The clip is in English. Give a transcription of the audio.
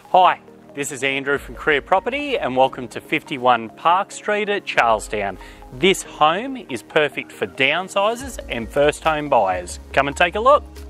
Hi, this is Andrew from Career Property and welcome to 51 Park Street at Charlestown. This home is perfect for downsizers and first home buyers. Come and take a look.